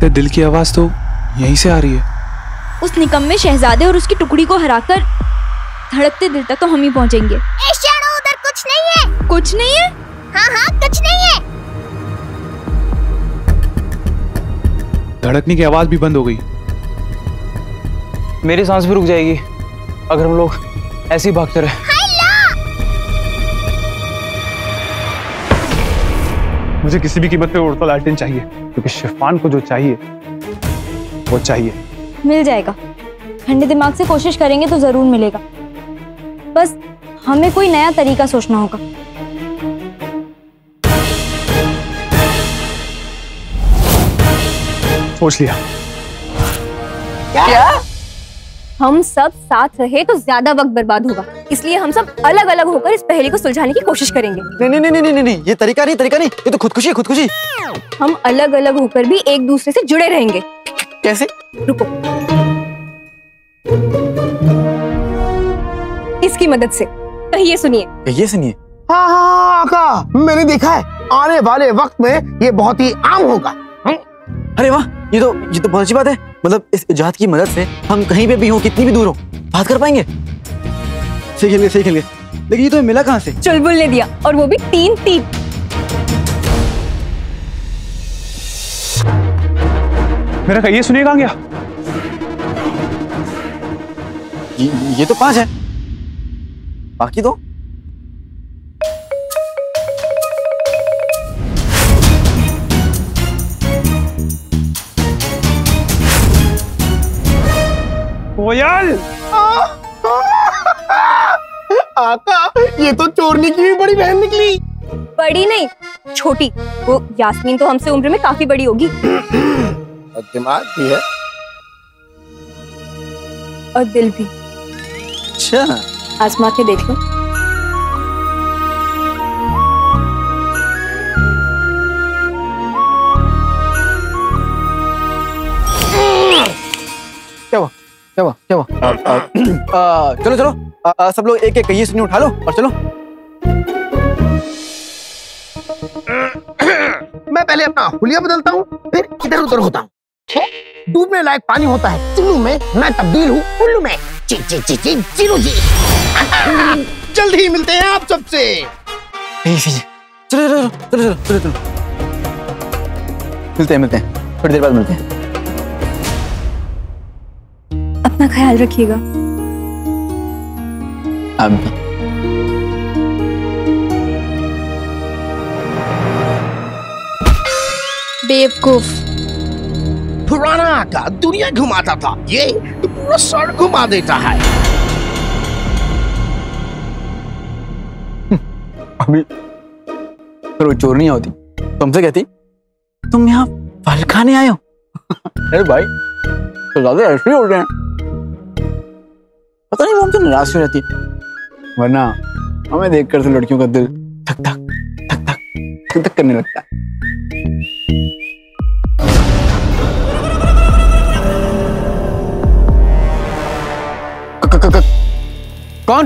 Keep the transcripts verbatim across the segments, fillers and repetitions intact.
लगता है दिल की आवाज तो यहीं से आ रही है। उस निकम्मे शहजादे और उसकी टुकड़ी को हराकर धड़कते दिल तक तो हम ही पहुंचेंगे। उधर कुछ नहीं है। कुछ नहीं है? हाँ हाँ कुछ नहीं है। धड़कने की आवाज भी बंद हो गई। मेरी सांस भी रुक जाएगी अगर हम लोग ऐसे ही भागते रहे। मुझे किसी भी कीमत पे उड़ता लालटेन चाहिए, क्योंकि शिफान को जो चाहिए वो चाहिए। मिल जाएगा। ठंडे दिमाग से कोशिश करेंगे तो जरूर मिलेगा। बस हमें कोई नया तरीका सोचना होगा। सोच लिया। क्या? क्या? हम सब साथ रहे तो ज्यादा वक्त बर्बाद होगा, इसलिए हम सब अलग अलग होकर इस पहेली को सुलझाने की कोशिश करेंगे। नहीं नहीं नहीं नहीं नहीं नहीं, ये तरीका नहीं, तरीका नहीं, ये तो खुदकुशी है, खुदकुशी। हम अलग अलग होकर भी एक दूसरे से जुड़े रहेंगे। कैसे? रुको, इसकी मदद से। कहिए, सुनिए। कहिए, सुनिए। हाँ हाँ आका, मैंने देखा है, आने वाले वक्त में ये बहुत ही आम होगा। अरे वाह, ये तो ये तो बहुत अच्छी बात है। मतलब इस इजाद की मदद से हम कहीं पे भी हो, कितनी भी दूर हो, बात कर पाएंगे। सही खेल गए, सही खेल गए। लेकिन ये तो मिला कहाँ से? चुलबुल ने दिया, और वो भी तीन तीन। मेरा कहिए सुनिए कहाँ गया? ये, ये तो पांच है, बाकी दो। कोयल! आका, ये तो चोरनी की भी बड़ी बहन निकली। बड़ी नहीं, छोटी। वो यास्मीन तो हमसे उम्र में काफी बड़ी होगी। और दिमाग भी है, और दिल भी। अच्छा, आजमा के देख लो। क्या हुआ? क्या हुआ? क्या हुआ? आ, आ, आ, चलो चलो, आ, आ, सब लोग एक एक कहिए सुनिए उठा लो और चलो। मैं पहले अपना हुलिया बदलता हूँ, फिर इधर उधर होता हूँ। डूबने लायक पानी होता है चिल्लू में, मैं तब्दील हूँ उल्लू में। ची ची ची ची चिल्लू जी। जल्द ही मिलते हैं आप सबसे। चलो चलो चलो चलो चलो, मिलते हैं मिलते हैं थोड़ी देर बाद मिलते हैं। अपना ख्याल रखिएगा। आप भी। बेवकूफ। पुराना का दुनिया घुमाता था, ये तो पूरा सर घुमा देता है। अभी अगर वो चोर नहीं होती तो हमसे कहती तुम यहाँ फल खाने आए हो। अरे भाई तो ज्यादा ऐसे ही होते हैं, पता नहीं वो हमसे निराश क्यों रहती है, वरना हमें देखकर तो लड़कियों का दिल धक धक धक धक धक धक करने लगता है। क, क, क, क, कौन?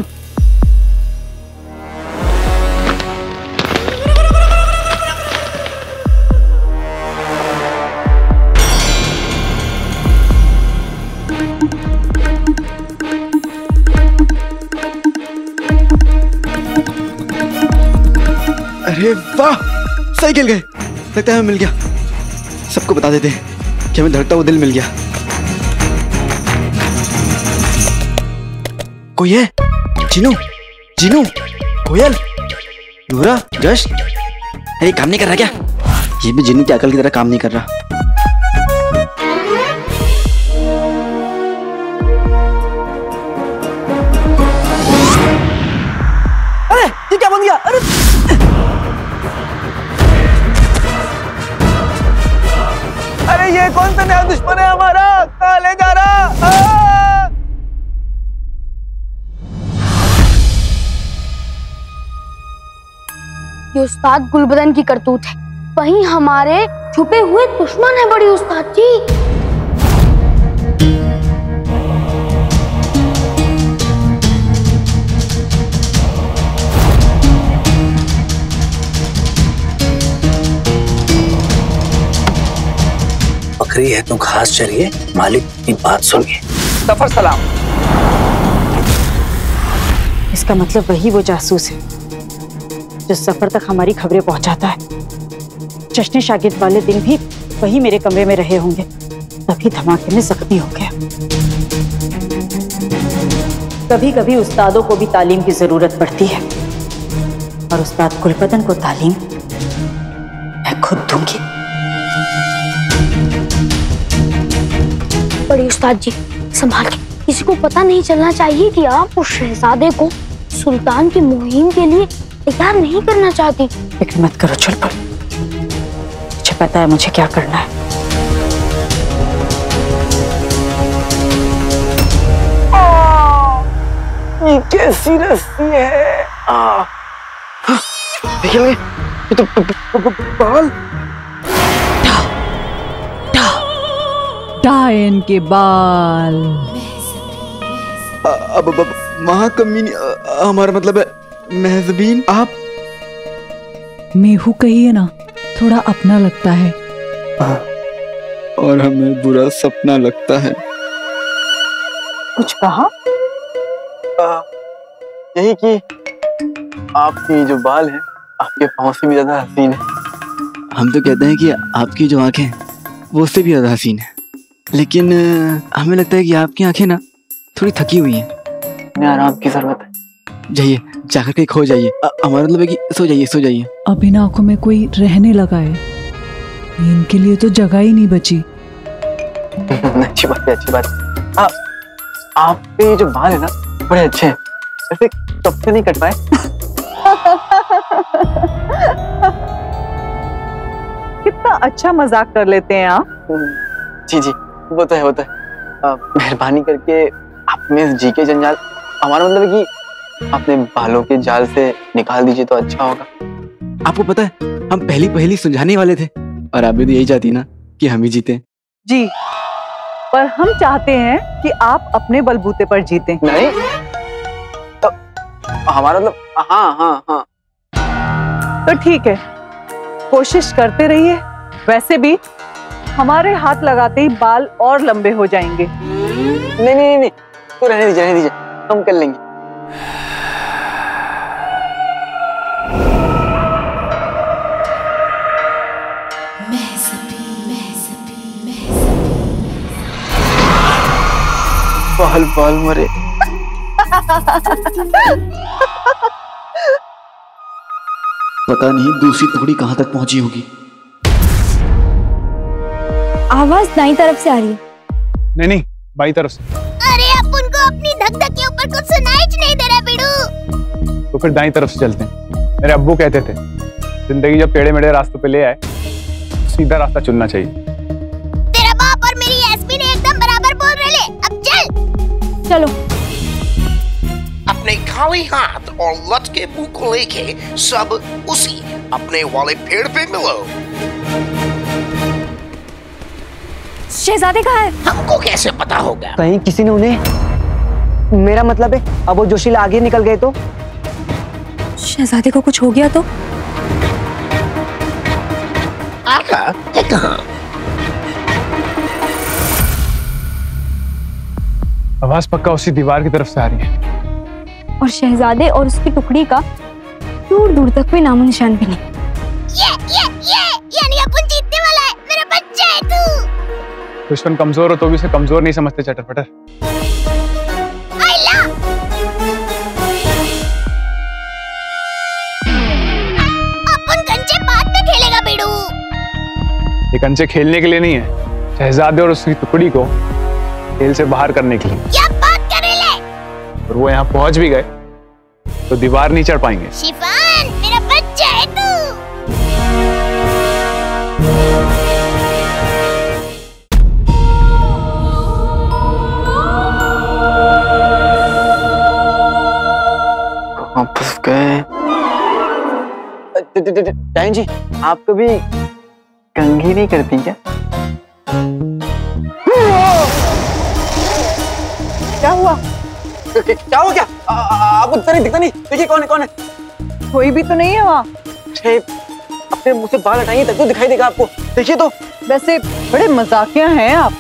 अरे वाह, सही खेल गए। लगता है हमें मिल गया। सबको बता देते हैं कि हमें धड़कता हुआ दिल मिल गया। कोई है? जीनू, जीनू, कोयल, नूरा, जश। अरे काम नहीं कर रहा क्या? ये भी जीनू की अकल की तरह काम नहीं कर रहा। अरे ये क्या बन गया? अरे अरे ये कौन सा नया दुश्मन है हमारा? कहाँ ले जा रहा? ये उस्ताद गुलबदन की करतूत है, वहीं हमारे छुपे हुए दुश्मन है बड़ी उस्ताद जी। बकरी है तो घास चरिए, मालिक की बात सुनिए। सफर सलाम। इसका मतलब वही वो जासूस है जो सफर तक हमारी खबरें पहुंचाता है। जश्न शागिर्द वाले दिन भी वही मेरे कमरे में रहे होंगे, तभी धमाके में जख्मी हो गया। कभी कभी उस्तादों को भी तालीम की जरूरत पड़ती है, और उस्ताद गुलबदन को तालीम मैं खुद दूंगी। बड़े उस्ताद जी संभाल के, किसी को पता नहीं चलना चाहिए कि आप उस शहजादे को सुल्तान की मुहिम के लिए तैयार नहीं करना चाहती। फिक्र मत करो चुलबुल, मुझे पता है मुझे क्या करना है। ये कैसी रस्सी है? आ, देखिए ये तो बाल। डायन के बाल। अब अब महाकमीनी, हमारा मतलब है महजबीन। आप मेहू कहिए ना, थोड़ा अपना लगता है। आ, और हमें बुरा सपना लगता है। कुछ कहा? आ, यही कि आपकी जो बाल हैं आपके पाँव से भी ज्यादा हसीन है। हम तो कहते हैं कि आपकी जो आंखें वो उससे भी ज्यादा हसीन है, लेकिन हमें लगता है कि आपकी आंखें ना थोड़ी थकी हुई हैं, उन्हें आराम की जरूरत है। जाइए जाकर के खो जाइए। हमारा मतलब है कि सो जाइए सो जाइए। अब इन आंखों में कोई रहने लगा है, इनके लिए तो जगह ही नहीं बची। अच्छी बात है, अच्छी बात है। आप आपके ये जो बाल है ना बड़े अच्छे हैं, ऐसे कब से नहीं कट पाए। कितना अच्छा मजाक कर लेते हैं आप। जी जी वो तो है, वो तो है। मेहरबानी करके आप में जी के जंजाल, हमारा मतलब है कि अपने बालों के जाल से निकाल दीजिए तो अच्छा होगा। आपको पता है हम पहली पहली सुलझाने वाले थे, और आप भी तो यही चाहती ना कि हम ही जीते। जी, पर हम चाहते हैं कि आप अपने बलबूते पर जीतें। नहीं तो हमारा मतलब हाँ हाँ हाँ तो ठीक है, कोशिश करते रहिए। वैसे भी हमारे हाथ लगाते ही बाल और लंबे हो जाएंगे। नहीं नहीं नहीं, तो रहने दीजिए रहने दीजिए, हम कर लेंगे। बाल बाल मरे। पता नहीं दूसरी टुकड़ी कहां तक पहुंची होगी। आवाज दाईं तरफ से आ रही है। नहीं नहीं, बाईं तरफ से। अरे अब उनको अपनी धक धक के ऊपर कुछ सुनाई नहीं दे रहा बिड़ू। तो फिर दाईं तरफ से चलते हैं। मेरे अब्बू कहते थे जिंदगी जब टेढ़े मेढ़े रास्तों पे ले आए तो सीधा रास्ता चुनना चाहिए। तेरा बाप और मेरी एसपी ने एकदम बराबर बोल रहे ले। अब चल चलो। अपने खाली हाथ और लटके मुंह को लेके सब उसी अपने वाले पेड़ पे मिलो। शहजादे कहाँ है? हमको कैसे पता होगा? कहीं किसी ने उन्हें, मेरा मतलब है अब वो जोशीला आगे निकल गए तो। शहजादे को कुछ हो गया तो? आका है कहाँ? आवाज पक्का उसी दीवार की तरफ से आ रही है, और शहजादे और उसकी टुकड़ी का दूर दूर तक कोई नामो निशान भी नहीं। ये ये ये यानी अपन जीतने वाला है। मेरा बच्चा है तू। दुश्मन कमजोर हो तो भी उसे कमजोर नहीं समझते चटर पटर। आइला अपन कंचे बात में खेलेगा बेड़ू। ये कंचे खेलने के लिए नहीं है, शहजादे और उसकी टुकड़ी को खेल से बाहर करने के लिए। क्या बात करे ले? और वो यहाँ पहुंच भी गए तो दीवार नहीं चढ़ पाएंगे। शिफान मेरा बच्चा है तू। कहाँ फंस गए? डायन जी आप कभी कंघी नहीं करती क्या? क्या हुआ? क्या हुआ क्या? आपको दिखता नहीं दिखता नहीं? देखिए कौन है कौन है? कोई भी तो नहीं है वहाँ। अपने मुंह से बाल हटाइए तब तो दिखाई देगा आपको। देखिए तो वैसे बड़े मजाकिया हैं आप।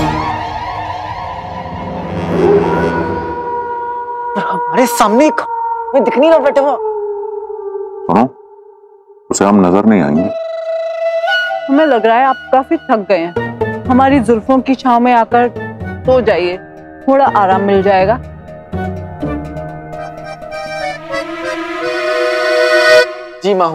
हमारे सामने मैं दिख नहीं रहा बैठे हुआ। सुनो, उसे हम नजर नहीं आएंगे। हमें लग रहा है आप काफी थक गए हैं। हमारी जुल्फों की छांव में आकर सो जाइए, थोड़ा आराम मिल जाएगा। जी माँ।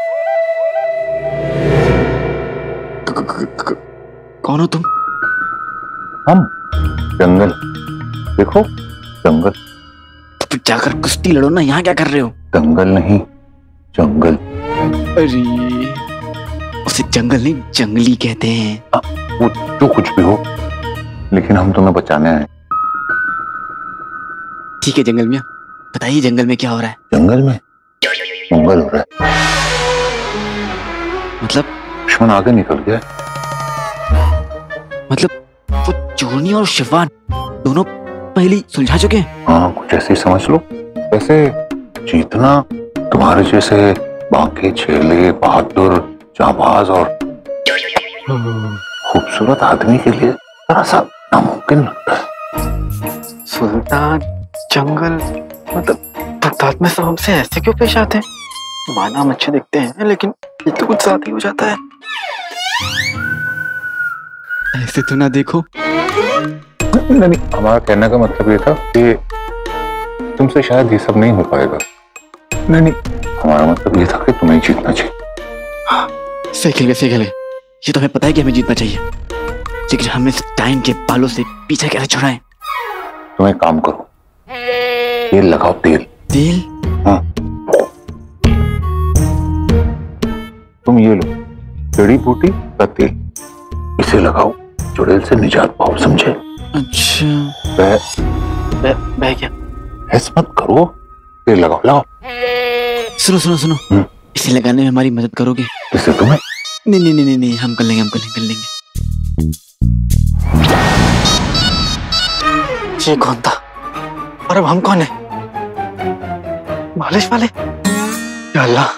कौन हो तुम? हम जंगल। देखो जंगल। तो जाकर कुश्ती लड़ो ना, यहाँ क्या कर रहे हो? जंगल नहीं, जंगल। अरे उसे जंगल नहीं जंगली कहते हैं। आ, वो जो कुछ भी हो, लेकिन हम तुम्हें बचाने आए। ठीक है जंगल मियाँ, बताइए जंगल में क्या हो रहा है? जंगल में मंगल हो रहा है। मतलब? दुश्मन आगे निकल गया। मतलब वो चूरनी और शिवान दोनों पहली सुलझा चुके हैं? हाँ, कुछ ऐसे ही समझ लो। वैसे जीतना तुम्हारे जैसे बांके, छेले, बहादुर, जाबाज और खूबसूरत आदमी के लिए थोड़ा सा नामुमकिन लगता है। सुल्तान, जंगल, मतलब बगदाद में सब हमसे ऐसे क्यों पेश आते हैं? माना हम अच्छे दिखते हैं, लेकिन ये तो कुछ ज्यादा ही हो जाता है। ऐसे तो ना देखो। नहीं, नहीं, हमारा कहने का मतलब ये था कि तुमसे शायद ये सब नहीं हो पाएगा। नहीं नहीं, हमारा मतलब ये था कि तुम्हें जीतना चाहिए। सही खेल गए, सही खेल गए। ये तो हमें पता है कि हमें जीतना चाहिए, लेकिन हम इस टाइम के बालों से पीछे कैसे छुड़ाएं? तुम एक काम करो, तेल लगाओ। तेल? तेल? हाँ, तुम ये लो, जड़ी बूटी का तेल, इसे लगाओ, चुड़ैल से निजात पाओ, समझे? अच्छा। बह बह बह क्या? ऐसा मत करो, तेल लगाओ, लगाओ। सुनो सुनो सुनो, इसे लगाने में हमारी मदद करोगे? इसे तुम्हें? नहीं नहीं नहीं नहीं, हम कर लेंगे, हम कर लेंगे, कर लेंगे। ये कौन था और अब हम कौन है? मालिश वाले? या अल्लाह।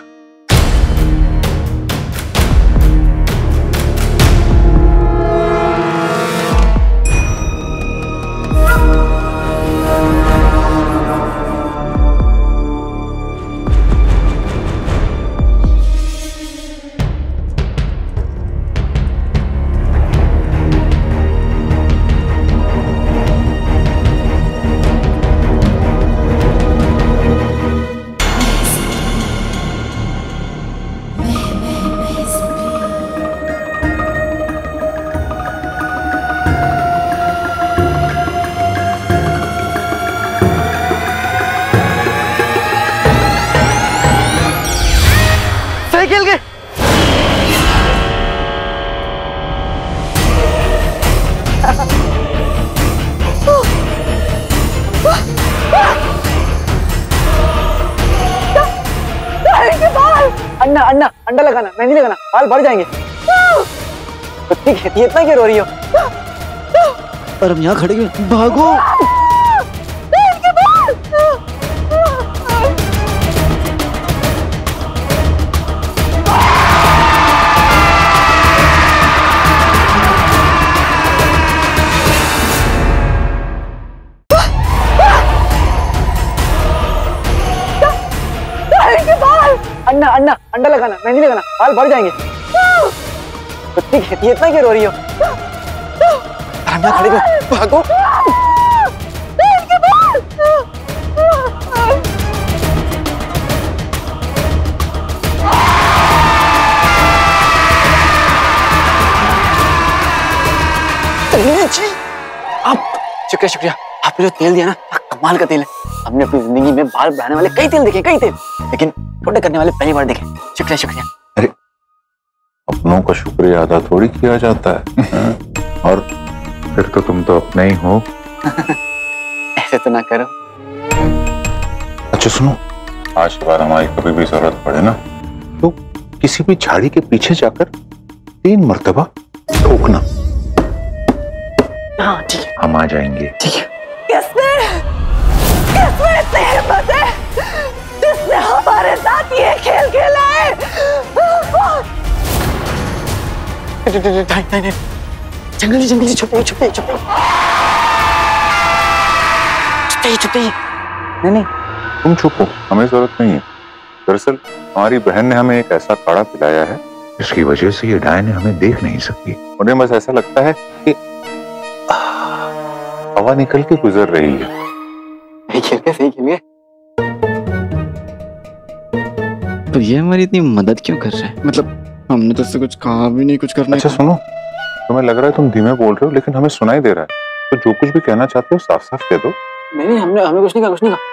खेल गए। अंडा अंडा अंडा लगाना, मेहंदी लगाना, बाल बढ़ जाएंगे। कुत्ती खेती है, इतना क्यों रो रही हो? और हम यहाँ खड़े क्यों? भागो। अंडा अंडा अंडा लगाना, मेहंदी लगाना, बाल बढ़ जाएंगे। कुत्ती खेती है, इतना क्यों रो रही हो? हम यहाँ खड़े क्यों? भागो। आप शुक्रिया शुक्रिया, आपने जो तेल दिया ना, कमाल का तेल है। हमने अपनी जिंदगी में बाल बढ़ाने वाले कई तेल देखे, कई तेल, लेकिन छोटे करने वाले पहली बार देखे। शुक्रिया शुक्रिया। अरे अपनों का शुक्रिया अदा थोड़ी किया जाता है। और फिर तो तुम तो अपने ही हो। ऐसे तो ना करो। अच्छा सुनो, आज के बाद हमारी कभी भी जरूरत पड़े ना, तो किसी भी झाड़ी के पीछे जाकर तीन मर्तबा ठोकना। हाँ ठीक है, हम आ जाएंगे। ठीक है। किसने किसमें इतनी हिम्मत है जिसने हमारे साथ ये खेल खेला है? जंगली जंगली छुपे छुपे छुपे छुपे छुपे। नहीं नहीं तुम छुपो, हमें जरूरत नहीं है। दरअसल हमारी बहन ने हमें एक ऐसा काढ़ा पिलाया है जिसकी वजह से ये डायन हमें देख नहीं सकती। उन्हें बस ऐसा लगता है कि हवा निकल के गुजर रही है। सही खेल गए, सही खेल गए। पर ये हमारी इतनी मदद क्यों कर रहा है? मतलब हमने तो उससे कुछ कहा भी नहीं, कुछ करने। अच्छा सुनो, तुम्हें लग रहा है तुम धीमे बोल रहे हो लेकिन हमें सुनाई दे रहा है, तो जो कुछ भी कहना चाहते हो साफ साफ कह दो। नहीं नहीं हमने हमें कुछ नहीं कहा, कुछ नहीं कहा।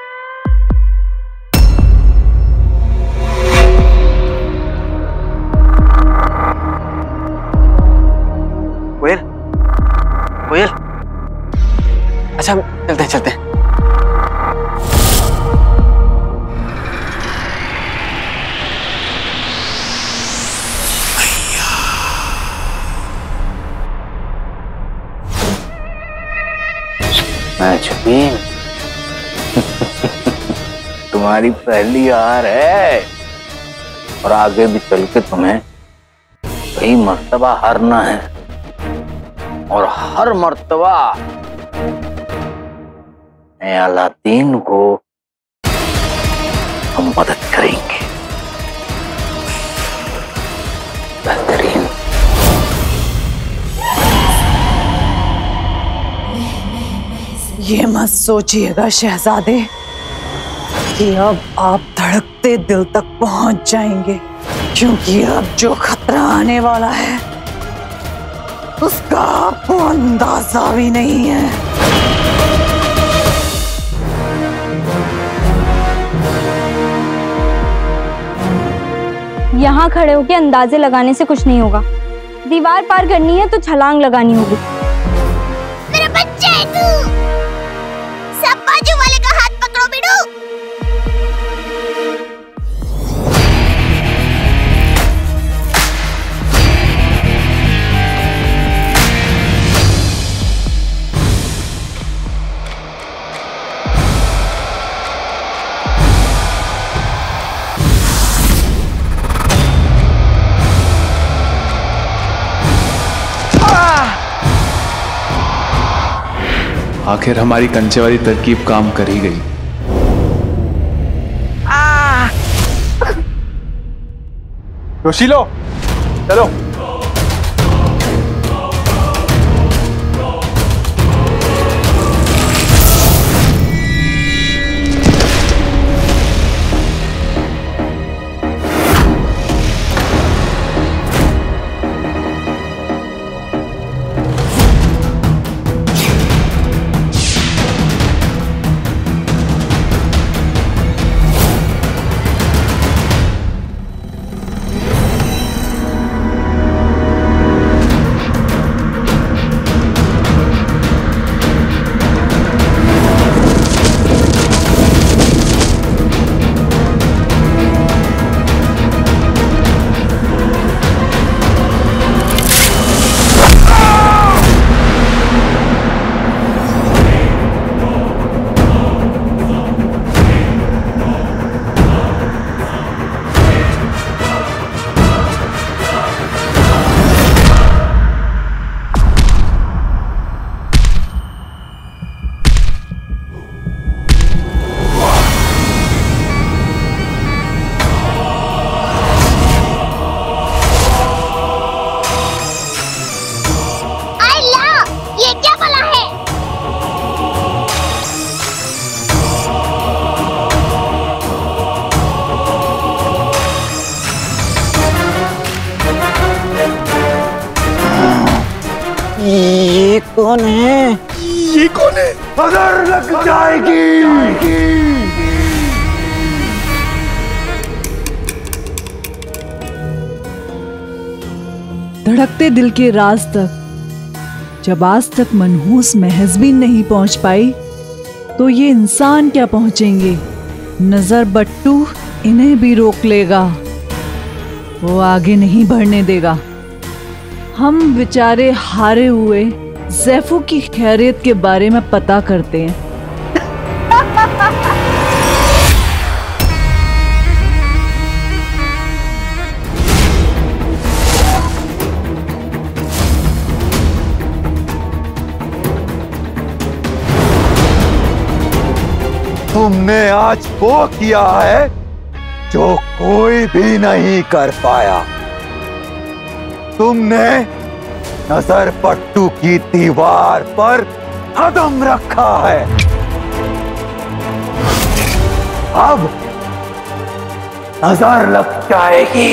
कोयल, कोयल, अच्छा हम चलते हैं चलते हैं। मैं छुपी तुम्हारी पहली हार है और आगे भी चल के तुम्हें कई मर्तबा हारना है और हर मर्तबा मैं अलादीन को हम मदद करेंगे। बेहतरीन। ये मत सोचिएगा शहजादे कि अब आप धड़कते दिल तक पहुंच जाएंगे, क्योंकि अब जो खतरा आने वाला है उसका आपको अंदाजा भी नहीं है। यहाँ खड़े होके अंदाजे लगाने से कुछ नहीं होगा। दीवार पार करनी है तो छलांग लगानी होगी। मेरा बच्चा है तू। सब बाजू वाले का हाथ पकड़ो बिडू। आखिर हमारी कंचे वाली तरकीब काम कर ही गई। जोशीलो चलो। ये कौन है? ये कौन है? अगर लग जाएगी। धड़कते दिल के राज तक जब आज तक मनहूस महजबीन नहीं पहुंच पाई, तो ये इंसान क्या पहुंचेंगे। नजर बट्टू इन्हें भी रोक लेगा, वो आगे नहीं बढ़ने देगा। हम बेचारे हारे हुए ज़ैफू की खैरियत के बारे में पता करते हैं। आज वो किया है जो कोई भी नहीं कर पाया। तुमने नजर पट्टू की दीवार पर कदम रखा है। अब नजर लग जाएगी।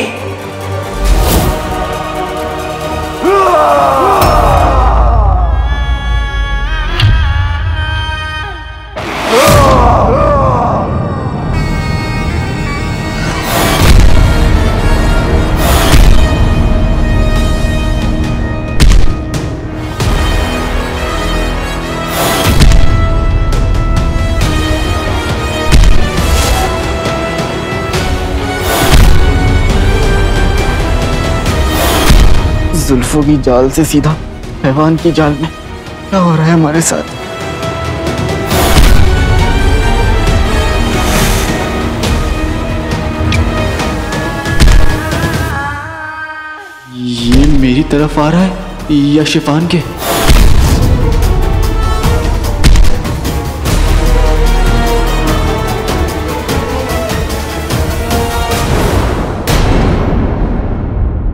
जुल्फों की जाल से सीधा हैवान की जाल में क्या हो रहा है हमारे साथ? ये मेरी तरफ आ रहा है या शिफान के?